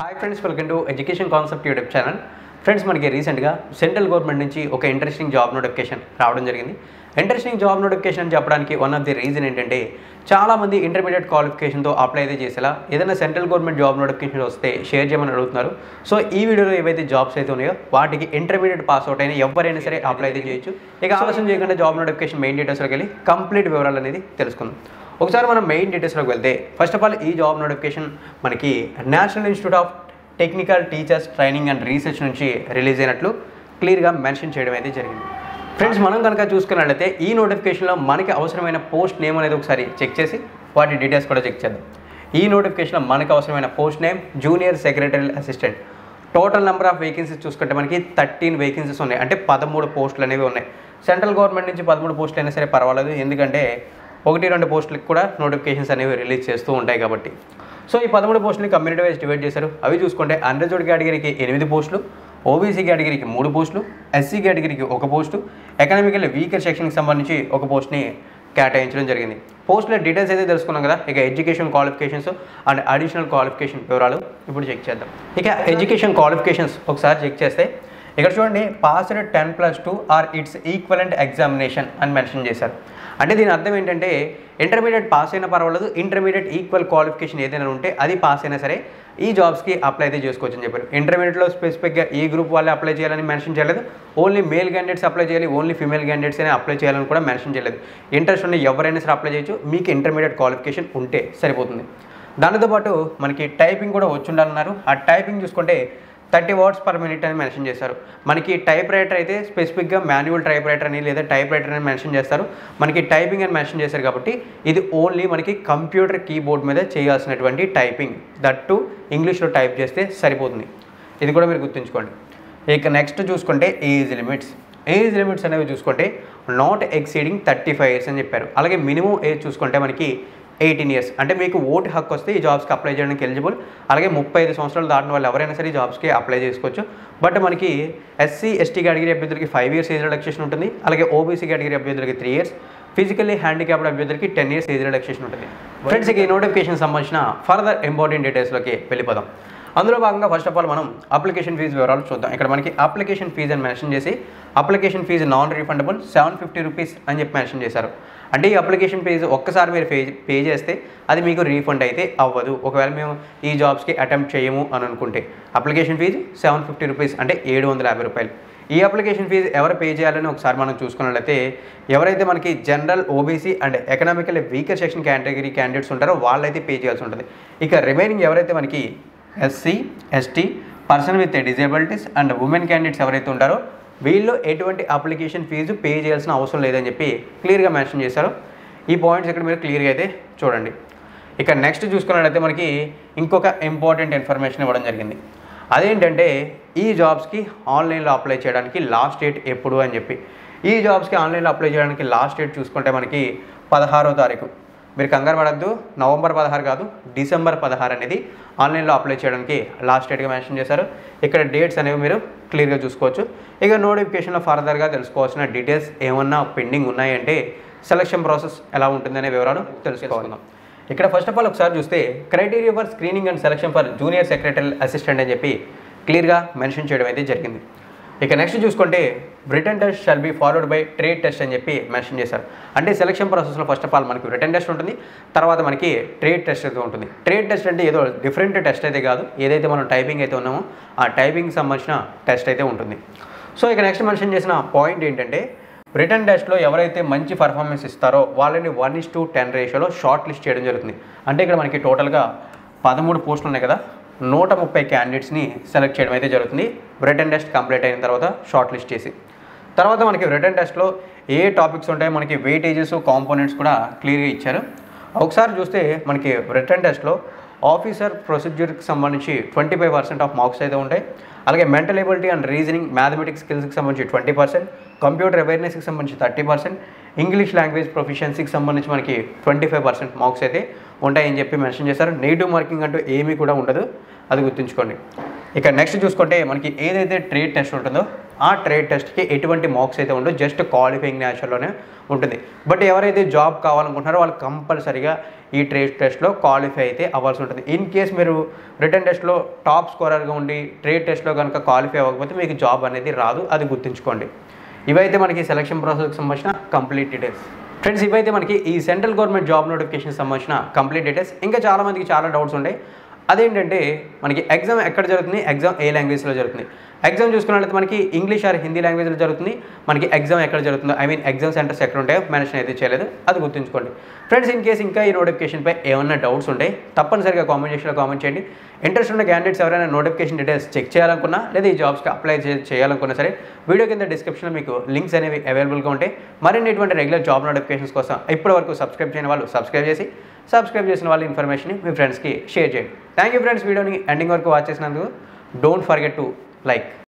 Hi friends, welcome to education concept YouTube channel. Friends, మనకి రీసెంట్గా central government నుంచి ఒక ఇంట్రెస్టింగ్ జాబ్ నోటిఫికేషన్ రావడం జరిగింది. ఇంట్రెస్టింగ్ జాబ్ నోటిఫికేషన్ అని చెప్పడానికి వన్ ఆఫ్ ది రీజన్ ఏంటంటే, చాలామంది ఇంటర్మీడియట్ క్వాలిఫికేషన్తో అప్లై అయితే చేసేలా ఏదైనా సెంట్రల్ గవర్నమెంట్ జాబ్ నోటిఫికేషన్ వస్తే షేర్ చేయమని అడుగుతున్నారు. సో ఈ వీడియోలో ఏవైతే జాబ్స్ అయితే ఉన్నాయో వాటికి ఇంటర్మీడియట్ పాస్ అవుట్ అయినా ఎవరైనా సరే అప్లై అయితే చేయొచ్చు. ఇక ఆలస్యం చేయకుండా జాబ్ నోటిఫికేషన్ మెయిన్ డీటెయిల్స్లోకి వెళ్ళి కంప్లీట్ వివరాలు అనేది తెలుసుకుందాం. ఒకసారి మనం మెయిన్ డీటెయిల్స్లోకి వెళ్తే, ఫస్ట్ ఆఫ్ ఆల్ ఈ జాబ్ నోటిఫికేషన్ మనకి national institute of technical teachers training and research నుంచి రిలీజ్ అయినట్లు క్లియర్గా మెన్షన్ చేయడం అయితే జరిగింది. ఫ్రెండ్స్, మనం కనుక చూసుకున్నట్లయితే ఈ నోటిఫికేషన్లో మనకి అవసరమైన పోస్ట్ నేమ్ అనేది ఒకసారి చెక్ చేసి వాటి డీటెయిల్స్ కూడా చెక్ చేద్దాం. ఈ నోటిఫికేషన్లో మనకు అవసరమైన post name junior secretary assistant. Total number of vacancies చూసుకుంటే మనకి 13 వేకెన్సీస్ ఉన్నాయి, అంటే 13 పోస్టులు అనేవి ఉన్నాయి. సెంట్రల్ గవర్నమెంట్ నుంచి 13 పోస్టులు అయినా సరే పర్వాలేదు, ఎందుకంటే 1-2 పోస్టులకు కూడా నోటిఫికేషన్స్ అనేవి రిలీజ్ చేస్తూ ఉంటాయి కాబట్టి. సో ఈ 13 పోస్టులని కమ్యూనిటీ వైజ్ డివైడ్ చేశారు. అవి చూసుకుంటే అన్రిజర్వ్డ్ కేటగిరీకి 8 పోస్టులు, ఓబీసీ కేటగిరీకి 3 పోస్టులు, ఎస్సీ కేటగిరీకి 1 పోస్టు, ఎకనామికల్ వీకర్ సెక్షన్కి సంబంధించి 1 పోస్ట్ని కేటాయించడం జరిగింది. పోస్టుల డీటెయిల్స్ అయితే తెలుసుకున్నాం కదా. ఇక education qualifications and additional qualification వివరాలు ఇప్పుడు చెక్ చేద్దాం. ఇక ఎడ్యుకేషన్ క్వాలిఫికేషన్స్ ఒకసారి చెక్ చేస్తే ఇక్కడ చూడండి, passed 10+2 or its equivalent examination అని మెన్షన్ చేశారు. అంటే దీని అర్థం ఏంటంటే, ఇంటర్మీడియట్ పాస్ అయినా పర్వాలేదు, ఇంటర్మీడియట్ ఈక్వల్ క్వాలిఫికేషన్ ఏదైనా ఉంటే అది పాస్ అయినా సరే ఈ జాబ్స్కి అప్లై అయితే చేసుకోవచ్చు అని చెప్పారు. ఇంటర్మీడియట్లో స్పెసిఫిక్గా ఈ గ్రూప్ వాళ్ళే అప్లై చేయాలని మెన్షన్ చేయలేదు. ఓన్లీ మేల్ క్యాండిడేట్స్ అప్లై చేయాలి, ఓన్లీ ఫీమేల్ క్యాండిడేట్స్ అయినా అప్లై చేయాలని కూడా మెన్షన్ చేయలేదు. ఇంట్రెస్ట్ ఉన్న ఎవరైనా సరే అప్లై చేయొచ్చు, మీకు ఇంటర్మీడియట్ క్వాలిఫికేషన్ ఉంటే సరిపోతుంది. దానితోపాటు మనకి టైపింగ్ కూడా వచ్చి ఉండాలన్నారు. ఆ టైపింగ్ చూసుకుంటే 30 words per minute అని మెన్షన్ చేశారు. మనకి టైప్ రైటర్ అయితే స్పెసిఫిక్గా మాన్యువల్ టైప్ రైటర్ అని లేదా టైప్ రైటర్ అని మెన్షన్ చేస్తారు. మనకి టైపింగ్ అని మెన్షన్ చేశారు కాబట్టి ఇది ఓన్లీ మనకి కంప్యూటర్ కీబోర్డ్ మీద చేయాల్సినటువంటి టైపింగ్, దట్ టు ఇంగ్లీష్లో టైప్ చేస్తే సరిపోతుంది. ఇది కూడా మీరు గుర్తుంచుకోండి. ఇక నెక్స్ట్ చూసుకుంటే ఏజ్ లిమిట్స్ అనేవి చూసుకుంటే నాట్ ఎక్సీడింగ్ 35 years అని చెప్పారు. అలాగే మినిమం ఏజ్ చూసుకుంటే మనకి 18 years, అంటే మీకు ఓటు హక్కు వస్తే ఈ జాబ్స్కి అప్లై చేయడానికి ఎలిజిబుల్. అలాగే 35 సంవత్సరాలు దాటిన వాళ్ళు ఎవరైనా సరే ఈ జాబ్స్కి అప్లై చేసుకోవచ్చు. బట్ మనకి ఎస్సీ ఎస్టీ కేటగిరీ అభ్యర్థులకి 5 years ఏజ్ రిలాక్సేషన్ ఉంటుంది. అలాగే ఓబీసీ కేటగిరీ అభ్యర్థులకి 3 years, ఫిజికల్లీ హ్యాండిక్యాప్డ్ అభ్యర్థులకి 10 years ఏజ్ రిలాక్సేషన్ ఉంటుంది. ఫ్రెండ్స్, ఈ నోటిఫికేషన్ సంబంధించిన ఫర్దర్ ఇంపార్టెంట్ డీటెయిల్స్లోకి వెళ్ళిపోదాం. అందులో భాగంగా ఫస్ట్ ఆఫ్ ఆల్ మనం అప్లికేషన్ ఫీజు వివరాలు చూద్దాం. ఇక్కడ మనకి అప్లికేషన్ ఫీజు అని మెన్షన్ చేసి application fee non refundable 750 rupees అని చెప్పి మెన్షన్ చేశారు. అంటే ఈ అప్లికేషన్ ఫీజు ఒక్కసారి మీరు పే చేస్తే అది మీకు రీఫండ్ అయితే అవ్వదు. ఒకవేళ మేము ఈ జాబ్స్కి అటెంప్ట్ చేయము అని అనుకుంటే అప్లికేషన్ ఫీజు 750 rupees, అంటే 750 రూపాయలు. ఈ అప్లికేషన్ ఫీజు ఎవరు పే చేయాలని ఒకసారి మనం చూసుకున్నట్లయితే, ఎవరైతే మనకి general, OBC and economical weaker section category candidates ఉంటారో వాళ్ళైతే పే చేయాల్సి ఉంటుంది. ఇక రిమైనింగ్ ఎవరైతే మనకి SC ST, person with disabilities and women candidates ఎవరైతే ఉంటారో వీళ్ళు ఎటువంటి అప్లికేషన్ ఫీజు పే చేయాల్సిన అవసరం లేదని చెప్పి క్లియర్గా మెన్షన్ చేశారు. ఈ పాయింట్స్ ఇక్కడ మీరు క్లియర్గా అయితే చూడండి. ఇక నెక్స్ట్ చూసుకున్నట్లయితే మనకి ఇంకొక ఇంపార్టెంట్ ఇన్ఫర్మేషన్ ఇవ్వడం జరిగింది. అదేంటంటే, ఈ జాబ్స్కి ఆన్లైన్లో అప్లై చేయడానికి లాస్ట్ డేట్ ఎప్పుడు అని చెప్పి. ఈ జాబ్స్కి ఆన్లైన్లో అప్లై చేయడానికి లాస్ట్ డేట్ చూసుకుంటే మనకి 16వ తారీఖు. మీరు కంగారు పడద్దు, నవంబర్ 16 కాదు, డిసెంబర్ 16 అనేది ఆన్లైన్లో అప్లై చేయడానికి లాస్ట్ డేట్గా మెన్షన్ చేశారు. ఇక్కడ డేట్స్ అనేవి మీరు క్లియర్గా చూసుకోవచ్చు. ఇక నోటిఫికేషన్లో ఫర్దర్గా తెలుసుకోవాల్సిన డీటెయిల్స్ ఏమన్నా పెండింగ్ ఉన్నాయంటే సెలక్షన్ ప్రాసెస్ ఎలా ఉంటుందనే వివరాలు తెలుసుకోవాలి. ఇక్కడ ఫస్ట్ ఆఫ్ ఆల్ ఒకసారి చూస్తే criteria for screening and selection for junior secretary assistant అని చెప్పి క్లియర్గా మెన్షన్ చేయడం అయితే జరిగింది. ఇక నెక్స్ట్ చూసుకుంటే written test shall be followed by trade test అని చెప్పి మెన్షన్ చేశారు. అంటే సెలక్షన్ ప్రాసెస్లో ఫస్ట్ ఆఫ్ ఆల్ మనకి రిటన్ టెస్ట్ ఉంటుంది, తర్వాత మనకి ట్రేడ్ టెస్ట్ అయితే ఉంటుంది. ట్రేడ్ టెస్ట్ అంటే ఏదో డిఫరెంట్ టెస్ట్ అయితే కాదు, ఏదైతే మనం టైపింగ్ అయితే ఉన్నామో ఆ టైపింగ్కి సంబంధించిన టెస్ట్ అయితే ఉంటుంది. సో ఇక నెక్స్ట్ మెన్షన్ చేసిన పాయింట్ ఏంటంటే, రిటన్ టెస్ట్లో ఎవరైతే మంచి పర్ఫార్మెన్స్ ఇస్తారో వాళ్ళని 1:10 రేషియోలో షార్ట్ లిస్ట్ చేయడం జరుగుతుంది. అంటే ఇక్కడ మనకి టోటల్గా 13 పోస్టులు ఉన్నాయి కదా, 130 క్యాండిడేట్స్ని సెలెక్ట్ చేయడం అయితే జరుగుతుంది. రిటన్ టెస్ట్ కంప్లీట్ అయిన తర్వాత షార్ట్ లిస్ట్ చేసి, తర్వాత మనకి రిటన్ టెస్ట్లో ఏ టాపిక్స్ ఉంటాయో మనకి వెయిటేజెస్, కాంపోనెంట్స్ కూడా క్లియర్గా ఇచ్చారు. ఒకసారి చూస్తే మనకి రిటన్ టెస్ట్లో ఆఫీసర్ ప్రొసీజర్కి సంబంధించి 25% ఆఫ్ మార్క్స్ అయితే ఉంటాయి. అలాగే mental ability and reasoning, mathematics స్కిల్స్కి సంబంధించి 20%, కంప్యూటర్ అవేర్నెస్కి సంబంధించి 30%, ఇంగ్లీష్ లాంగ్వేజ్ ప్రొఫిషియన్సీకి సంబంధించి మనకి 25% మార్క్స్ అయితే ఉంటాయని చెప్పి మెన్షన్ చేశారు. నెగిటివ్ మార్కింగ్ అంటూ ఏమీ కూడా ఉండదు, అది గుర్తుంచుకోండి. ఇక నెక్స్ట్ చూసుకుంటే మనకి ఏదైతే ట్రేడ్ టెస్ట్ ఉంటుందో ఆ ట్రేడ్ టెస్ట్కి ఎటువంటి మార్క్స్ అయితే ఉండవు, జస్ట్ క్వాలిఫైయింగ్ నేచర్లోనే ఉంటుంది. బట్ ఎవరైతే జాబ్ కావాలనుకుంటున్నారో వాళ్ళు కంపల్సరీగా ఈ ట్రేడ్ టెస్ట్లో క్వాలిఫై అయితే అవ్వాల్సి ఉంటుంది. ఇన్ కేస్ మీరు రిటర్న్ టెస్ట్లో టాప్ స్కోరర్గా ఉండి ట్రేడ్ టెస్ట్లో కనుక క్వాలిఫై అవ్వకపోతే మీకు జాబ్ అనేది రాదు, అది గుర్తుంచుకోండి. ఇవైతే మనకి సెలక్షన్ ప్రాసెస్కి సంబంధించిన కంప్లీట్ డీటెయిల్స్. ఫ్రెండ్స్, ఇవైతే మనకి ఈ సెంట్రల్ గవర్నమెంట్ జాబ్ నోటిఫికేషన్ సంబంధించిన కంప్లీట్ డీటెయిల్స్. ఇంకా చాలామందికి చాలా డౌట్స్ ఉంటాయి. అదేంటంటే మనకి ఎగ్జామ్ ఎక్కడ జరుగుతుంది, ఎగ్జామ్ ఏ లాంగ్వేజ్లో జరుగుతుంది. ఎగ్జామ్ చూసుకున్నట్లయితే మనకి ఇంగ్లీష్ ఆర్ హిందీ లాంగ్వేజ్లో జరుగుతుంది. మనకి ఎగ్జామ్ ఎక్కడ జరుగుతుందో, ఐ మీన్ ఎగ్జామ్ సెంటర్స్ ఎక్కడ ఉంటాయో మెన్షన్ అయితే చేయలేదు, అది గుర్తుంచుకోండి. ఫ్రెండ్స్, ఇన్ కేసు ఇంకా ఈ నోటిఫికేషన్పై ఏమన్నా డౌట్స్ ఉంటే తప్పనిసరిగా కామెంట్ సెక్షన్లో కామెంట్ చేయండి. ఇంట్రెస్ట్ ఉన్న క్యాండిడేట్స్ ఎవరైనా నోటిఫికేషన్ డీటెయిల్స్ చెక్ చేయాలనుకున్నా లేదా ఈ జాబ్స్కి అప్లై చేయాలనుకున్నా సరే వీడియో కింద డిస్క్రిప్షన్లో మీకు లింక్స్ అనేవి అవైలబుల్గా ఉంటాయి. మరిన్ని ఇటువంటి రెగ్యులర్ జాబ్ నోటిఫికేషన్స్ కోసం ఇప్పటివరకు సబ్స్క్రైబ్ చేయని వాళ్ళు సబ్స్క్రైబ్ చేసిన వాళ్ళ ఇన్ఫర్మేషన్ని మీ ఫ్రెండ్స్కి షేర్ చేయండి. థ్యాంక్ యూ ఫ్రెండ్స్, వీడియోని ఎండింగ్ వరకు వాచ్ చేసినందుకు. Don't forget to like.